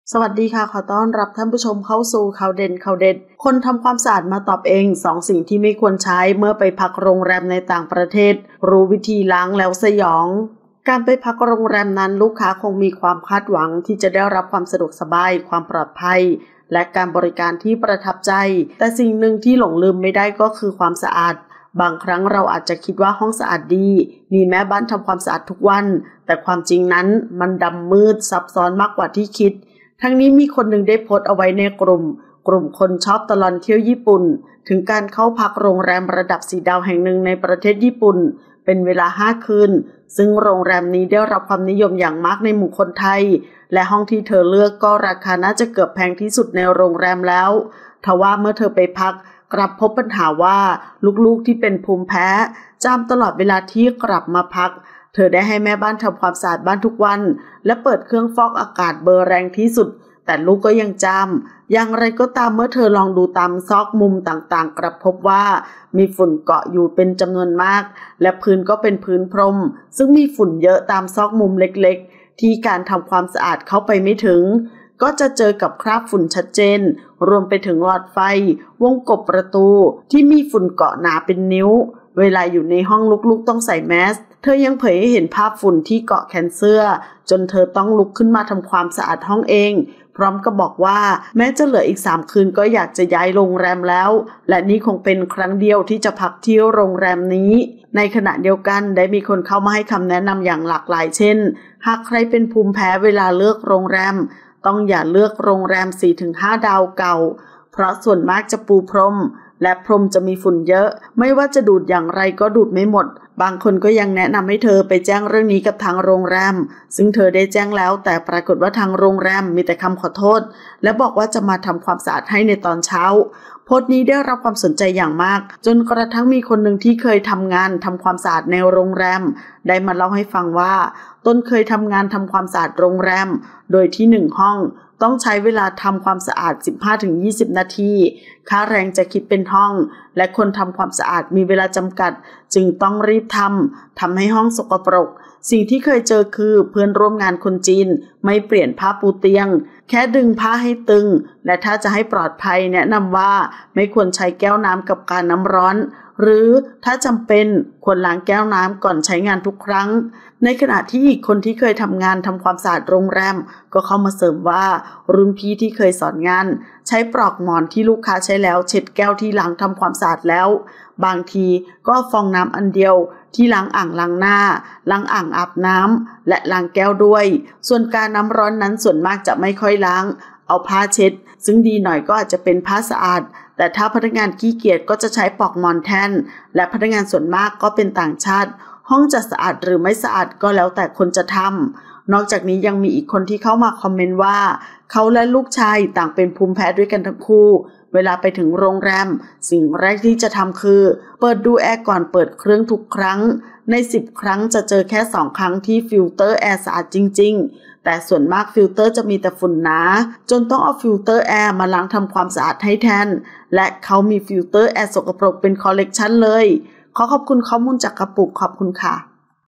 สวัสดีค่ะขอต้อนรับท่านผู้ชมเข้าสู่ข่าวเด่นข่าวเด็ดคนทำความสะอาดมาตอบเอง2สิ่งที่ไม่ควรใช้เมื่อไปพักโรงแรมในต่างประเทศรู้วิธีล้างแล้วสยองการไปพักโรงแรมนั้นลูกค้าคงมีความคาดหวังที่จะได้รับความสะดวกสบายความปลอดภัยและการบริการที่ประทับใจแต่สิ่งหนึ่งที่หลงลืมไม่ได้ก็คือความสะอาดบางครั้งเราอาจจะคิดว่าห้องสะอาดดีมีแม่บ้านทำความสะอาดทุกวันแต่ความจริงนั้นมันดำมืดซับซ้อนมากกว่าที่คิดทั้งนี้มีคนหนึ่งได้โพสต์เอาไว้ในกลุ่มคนชอบตลอดเที่ยวญี่ปุ่นถึงการเข้าพักโรงแรมระดับ4 ดาวแห่งหนึ่งในประเทศญี่ปุ่นเป็นเวลา5 คืนซึ่งโรงแรมนี้ได้รับความนิยมอย่างมากในหมู่คนไทยและห้องที่เธอเลือกก็ราคาน่าจะเกือบแพงที่สุดในโรงแรมแล้วทว่าเมื่อเธอไปพักกลับพบปัญหาว่าลูกๆที่เป็นภูมิแพ้จามตลอดเวลาที่กลับมาพักเธอได้ให้แม่บ้านทำความสะอาดบ้านทุกวันและเปิดเครื่องฟอกอากาศเบอร์แรงที่สุดแต่ลูกก็ยังจามอย่างไรก็ตามเมื่อเธอลองดูตามซอกมุมต่างๆกลับพบว่ามีฝุ่นเกาะอยู่เป็นจำนวนมากและพื้นก็เป็นพื้นพรมซึ่งมีฝุ่นเยอะตามซอกมุมเล็กๆที่การทำความสะอาดเข้าไปไม่ถึงก็จะเจอกับคราบฝุ่นชัดเจนรวมไปถึงหลอดไฟวงกบประตูที่มีฝุ่นเกาะหนาเป็นนิ้วเวลาอยู่ในห้องลูกๆต้องใส่แมสเธอยังเผยให้เห็นภาพฝุ่นที่เกาะแขนเสื้อจนเธอต้องลุกขึ้นมาทำความสะอาดห้องเองพร้อมกับบอกว่าแม้จะเหลืออีก3 คืนก็อยากจะย้ายโรงแรมแล้วและนี่คงเป็นครั้งเดียวที่จะพักที่โรงแรมนี้ในขณะเดียวกันได้มีคนเข้ามาให้คำแนะนำอย่างหลากหลายเช่นหากใครเป็นภูมิแพ้เวลาเลือกโรงแรมต้องอย่าเลือกโรงแรม 4-5 ดาวเก่าเพราะส่วนมากจะปูพรมและพรมจะมีฝุ่นเยอะไม่ว่าจะดูดอย่างไรก็ดูดไม่หมดบางคนก็ยังแนะนำให้เธอไปแจ้งเรื่องนี้กับทางโรงแรมซึ่งเธอได้แจ้งแล้วแต่ปรากฏว่าทางโรงแรมมีแต่คำขอโทษและบอกว่าจะมาทำความสะอาดให้ในตอนเช้าโพสต์นี้ได้รับความสนใจอย่างมากจนกระทั่งมีคนหนึ่งที่เคยทำงานทำความสะอาดในโรงแรมได้มาเล่าให้ฟังว่าตนเคยทำงานทำความสะอาดโรงแรมโดยที่1 ห้องต้องใช้เวลาทำความสะอาด 15-20 นาทีค่าแรงจะคิดเป็นห้องและคนทำความสะอาดมีเวลาจำกัดจึงต้องรีบทำให้ห้องสกปรกสิ่งที่เคยเจอคือเพื่อนร่วมงานคนจีนไม่เปลี่ยนผ้าปูเตียงแค่ดึงผ้าให้ตึงและถ้าจะให้ปลอดภัยแนะนำว่าไม่ควรใช้แก้วน้ำกับการน้ำร้อนหรือถ้าจำเป็นควรล้างแก้วน้ำก่อนใช้งานทุกครั้งในขณะที่อีกคนที่เคยทำงานทำความสะอาดโรงแรมก็เข้ามาเสริมว่ารุ่นพี่ที่เคยสอนงานใช้ปลอกหมอนที่ลูกค้าใช้แล้วเช็ดแก้วที่ล้างทำความสะอาดแล้วบางทีก็ฟองน้ำอันเดียวที่ล้างอ่างล้างหน้าล้างอ่างอาบน้ำและล้างแก้วด้วยส่วนการน้ำร้อนนั้นส่วนมากจะไม่ค่อยล้างเอาผ้าเช็ดซึ่งดีหน่อยก็อาจจะเป็นผ้าสะอาดแต่ถ้าพนักงานขี้เกียจก็จะใช้ปลอกหมอนแทนและพนักงานส่วนมากก็เป็นต่างชาติห้องจะสะอาดหรือไม่สะอาดก็แล้วแต่คนจะทำนอกจากนี้ยังมีอีกคนที่เข้ามาคอมเมนต์ว่าเขาและลูกชายต่างเป็นภูมิแพ้ด้วยกันทั้งคู่เวลาไปถึงโรงแรมสิ่งแรกที่จะทำคือเปิดดูแอร์ก่อนเปิดเครื่องทุกครั้งใน10 ครั้งจะเจอแค่2 ครั้งที่ฟิลเตอร์แอร์สะอาดจริงๆแต่ส่วนมากฟิลเตอร์จะมีแต่ฝุ่นหนาจนต้องเอาฟิลเตอร์แอร์มาล้างทำความสะอาดให้แทนและเขามีฟิลเตอร์แอร์สกปรกเป็นคอลเลกชันเลยขอขอบคุณข้อมูลจากกระปุกขอบคุณค่ะ